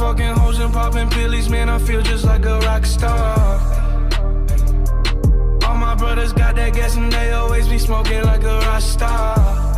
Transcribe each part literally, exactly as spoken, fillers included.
fucking hoes and popping pillies, man, I feel just like a rock star. All my brothers got that gas and they always be smoking like a rock star.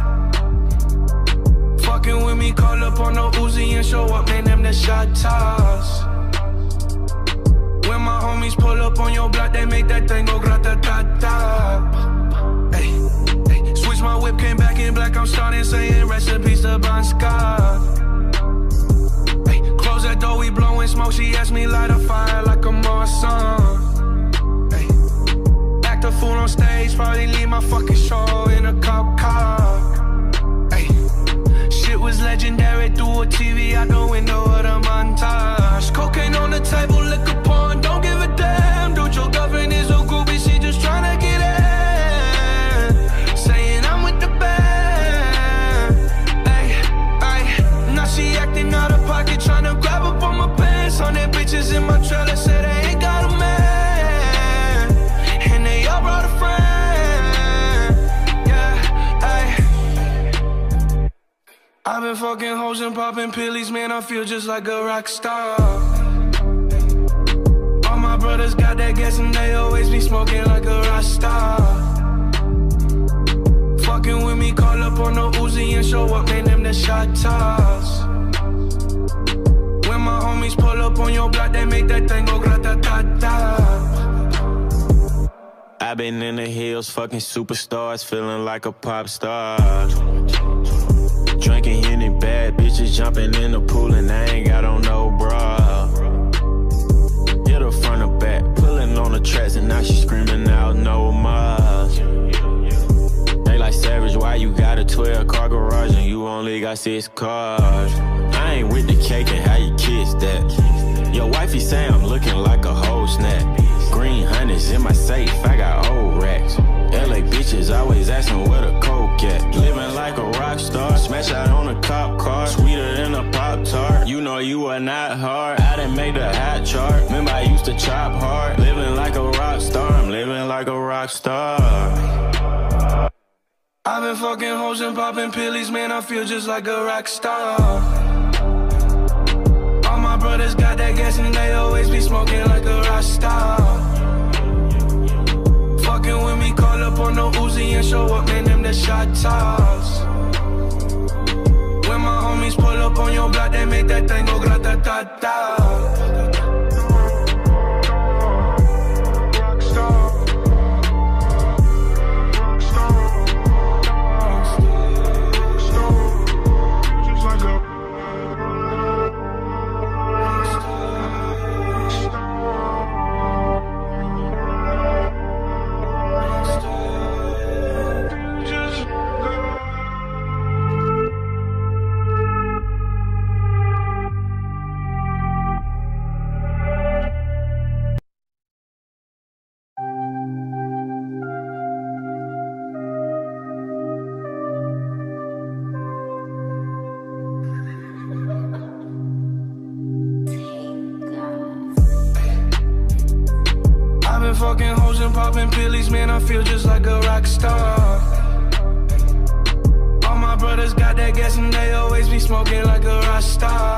Fucking with me, call up on no Uzi and show up, man, them the shot toss. When my homies pull up on your block, they make that thing go grata-ta-ta. Hey, hey, switch my whip, came back in black, I'm starting saying recipes to Bon Scott. Hey, close that door, we blowing smoke, she asked me light a fire like a Marsan. Hey, act a fool on stage, probably leave my fucking show in a cop car. Hey, shit was legendary through a T V out the window of the montage. Cocaine on the table, liquor porn, don't give a damn. Dude, your girlfriend is a groupie, she just tryna get in. Saying I'm with the band. Ay, ay, now she acting out of pocket, tryna grab up on my pants. On their bitches in my trailer, say they ain't got a man. And they all brought a friend. Yeah, ay. I've been fucking hoes and popping pillies, man, I feel just like a rock star. All my brothers got that gas and they always be smoking like a rock star. Fucking with me, call up on no Uzi and show up, man, them the shot toss. When my homies pull up on your block, they make that thing go grata-ta-ta. I've been in the hills, fucking superstars, feeling like a pop star. Drinking any bad bitches, jumping in the pool, and I ain't got on no bra. Hit her front or back, pulling on the tracks, and now she screaming out no more. They like Savage, why you got a twelve car garage and you only got six cars? I ain't with the cake and how you kiss that. Your wifey say I'm looking like a whole snack. Green hundreds in my safe, I got old racks. L A bitches always asking where the coke at. Living like a rock star, smash out on a cop car, sweeter than a Pop-Tart. You know you are not hard, I done made the hot chart. Remember I used to chop hard. Living like a rock star, I'm living like a rock star. I've been fucking hoes and popping pillies, man, I feel just like a rock star. All my brothers got that gas and they always be smoking like a rock star. Fucking with me, call up on no Uzi and show up, man, them the shot toss. When my homies pull up on your block, they make that thing go grata-ta-ta. Fucking hoes and popping pillies, man, I feel just like a rock star. All my brothers got that gas and they always be smoking like a rock star.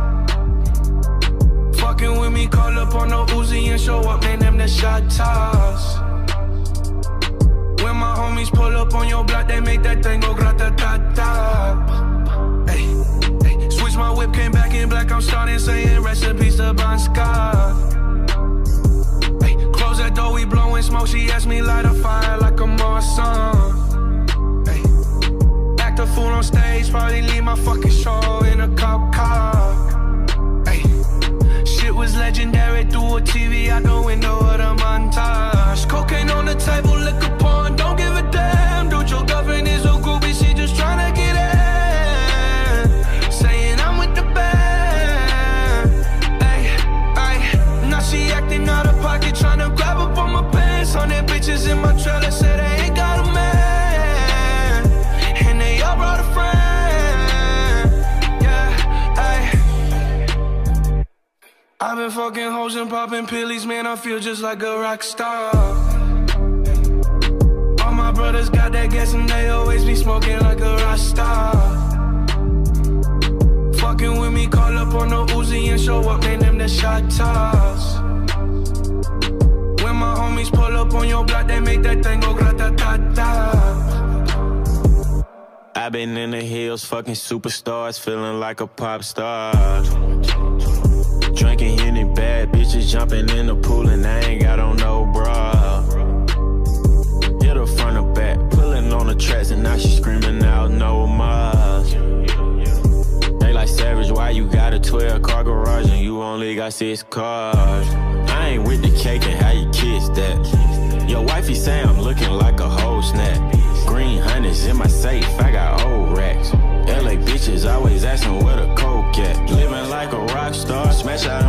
Fucking with me, call up on no Uzi and show up, man, them the shot toss. When my homies pull up on your block, they make that thing go grata-ta-ta. Hey, hey, switch my whip, came back in black, I'm starting saying recipes to Bon Scott. Close that door, we blowing smoke, she asked me light a fire like a Marsan. Hey, act a fool on stage, probably leave my fucking show in a cop car. Hey, shit was legendary through a T V out the window of the montage. Cocaine on the table, liquor porn, don't give a damn. Dude, your girlfriend is a groupie, she just tryna get in. Saying I'm with the band. Ay, ay, now she acting out of pocket, tryna grab up on my pants. On their bitches in my trailer, say they ain't got a man. And they all brought a friend. Yeah, ay. I've been fucking hoes and popping pillies, man, I feel just like a rock star. All my brothers got that gas and they always be smoking like a rock star. Fucking fucking with me, call up on the Uzi and show up, name them the shot toss. When my homies pull up on your block, they make that thing go grata-ta-ta. I been in the hills, fucking superstars, feeling like a pop star. Drinking Henny, bad bitches jumping in the pool, and I ain't got on no bra. Hit her front or back, pulling on the tracks, and now she screaming out no more. They like, Savage, why you got a twelve car garage and you only got six cars? I ain't with the cake, and how you kiss that? Your wifey say I'm looking like a whole snap. Green hundreds in my safe, I got old racks. L A bitches always asking where the coke at. Living like a rock star, smash out